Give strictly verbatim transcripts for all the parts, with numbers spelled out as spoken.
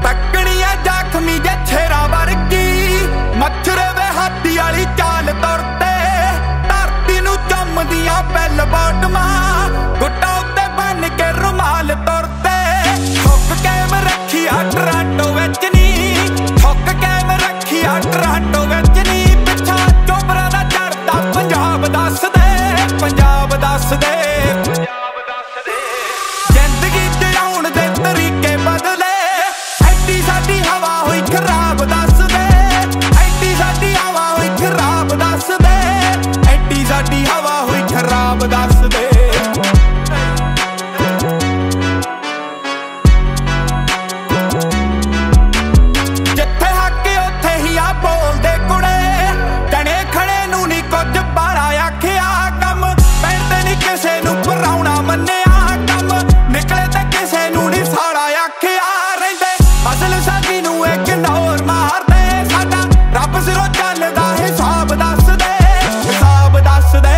तकड़िया जख्मी जे छेरा वर्गी मच्छरे वे हाथी वाली चाल तुरते धरती नू चमदियां बैल बॉटमां गुट्टा उत्ते बन के रुमाल तुरते ठुक के मैं रखी आ टोरंटो विच नी ठुक के मैं रखी आ टोरंटो विच नी पिछा चोबरा दा चढ़दा पंजाब दस दे पंजाब दस दे जिंदगी च आउण दे तरीके बदले ऐडी साडी हवा होई खराब दस दे ऐडी साडी हवा होई खराब दस दे ऐडी साडी हवा होई खराब दस दे जिथे हके उत्थे ही आ बोलदे कुड़े जने खड़े नू नी कुछ बारा आखिया कम पैंदे नी किसे नू पराउणा मन्निया कम निकले ते किसे नू नी साड़ा आखिया रहिंदे असल साडी नू इग्नोर मारदे साडा रब सिरों चलदा हिसाब दस दे हिसाब दस दे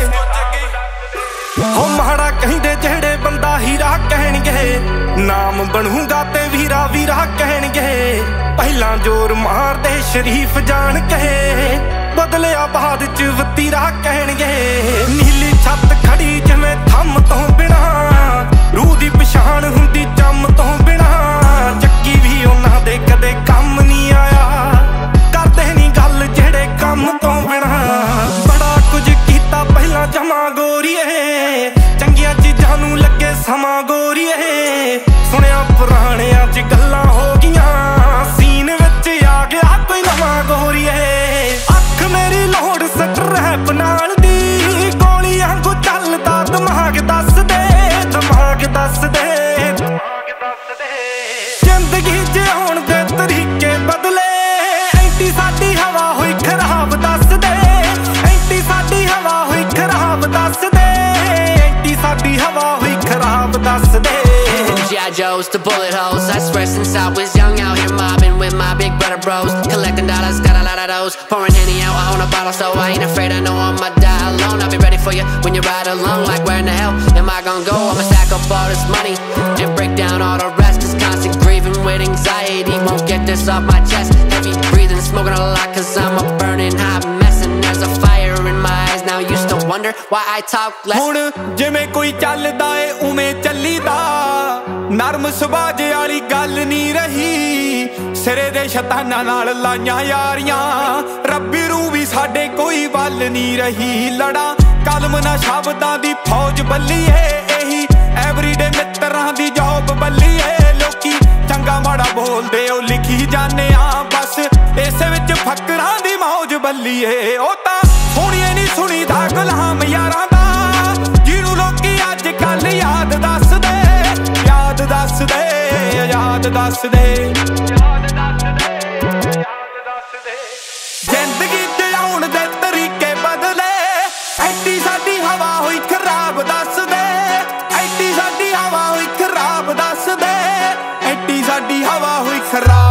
हो माड़ा कहिंदे जेड़े बंदा हीरा कहणगे नाम बनूंगा ते वीरा वीरा कहणगे पहला जोर मारदे शरीफ जान के बदलिया बाद च वतीरा कहणगे नीली छत खड़ी जिवें थम तो बिना रूह दी पछाण हुंदी चम तो बिना चक्की भी उन्हां दे कदे कम नहीं आया करदे नी गल जेड़े कम तो बिना बड़ा कुछ कीता पहला जमा गोरीए चंगियां चीजां नूं लगे समा गोरीए सुनिया पुराणियां च गल्लां हो गियां सीन विच आ गया कोई नवां गोरीए अख मेरी लोड़ स्ट्रैप नाल दी गोली आंगू चलदा दिमाग दस दे दिमाग दस दे जिंदगी च आउण दे तरीके बदले ऐडी साडी हवा होई खराब दस दे ऐडी साडी हवा होई खराब दस दे ऐडी साडी हवा होई खराब दस दे G I Joes to bullet holes. I swear since I was young out here mobbing with my big brother bros, collecting dollars, got a lot of those. Pouring Henny out, I own a bottle, so I ain't afraid. I know I'ma die alone. I'll be ready for you when you ride along. Like where in the hell am I gonna go? I'ma stack up all this money and break down all the rest. This constant grieving with anxiety won't get this off my chest. Heavy breathing, smoking a lot, cause I'm a burning hot mess. And there's a fire in my eyes now. You still wonder why I talk less. हुण जिवें कोई चलदा ए उवें चलीदा नरम सुभाज वाली गल नहीं रही सिरे दे शताना नाल लाइयां यारियां रब्बी रू भी साडे कोई वल नहीं रही लड़ा कलम ना शब्दां दी फौज बल्लीए एही एवरीडे मित्रां दी जॉब बल्लीए लोकी चंगा माड़ा बोलदे ओ लिखी जाने आ बस इस विच फकरां दी मौज बल्लीए ओ तां सुणिए नहीं सुणीदा गुलाम यारां दा जिहनूं लोकी अज कल याद दस दे याद दस दे याद दस दे जिंदगी च आउण दे तरीके बदले ऐडी साडी हवा होई खराब दस दे ऐडी साडी हवा होई खराब दस दे ऐडी साडी हवा होई खराब